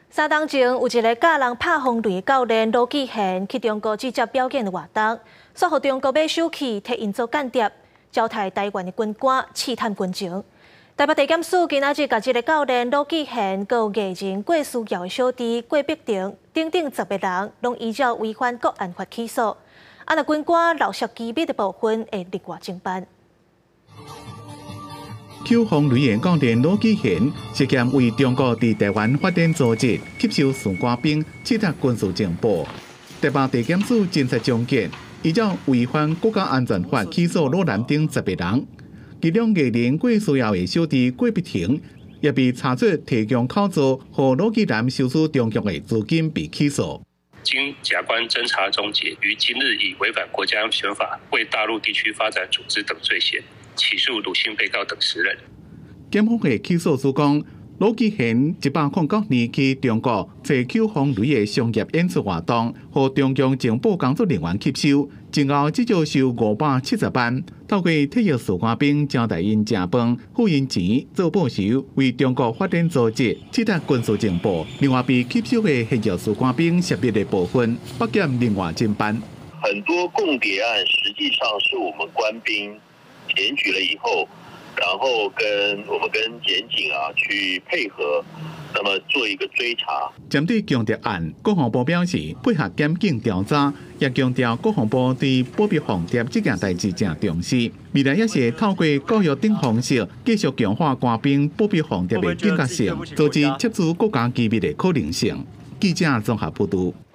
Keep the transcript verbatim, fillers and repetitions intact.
三天前，有一个教人拍风雷的教练罗继贤去中国直接表演的活动，说服中国买手气，替因做间谍，招待台湾的军官试探军情。台北地检署今仔日甲这个教练罗继贤，佮有艺人郭书瑶的小弟郭碧婷等等十个人，拢依照违反国安法起诉。啊，那军官漏泄机密的部分会另外侦办。 Q 风雷的教练罗继贤涉嫌为中国伫台湾发展组织吸收士官兵，窃取军事情报。台北地检署侦查中检，依照违反国家安全法起诉罗南等十个人，其中艺人郭书瑶的小弟郭碧婷也被查出提供口座，和罗继南收取中国的资金被起诉。 经甲官侦查终结，于今日以违反国家安全法、为大陆地区发展组织等罪嫌，起诉鲁姓被告等十人。 检方的起诉书讲，罗继贤一百零九年去中国找 Q 风雷的商业演出活动，和中共情报工作人员吸收，前后至少收五百七十万，透过退役士官兵招待因食饭、付因钱做报酬，为中国发展组织窃取军事情报。另外，被吸收的现役士官兵涉密的部分，北检另外侦办。 很多共谍案实际上是我们官兵检举了以后。 然后跟我们跟检警啊去配合，那么做一个追查。 针对强谍案，国防部表示配合检警调查，也强调国防部对保密防谍这件代志正重视。未来也是透过教育等方式，继续强化官兵保密防谍的警觉性，阻止窃取国家机密的可能性。记者综合报道。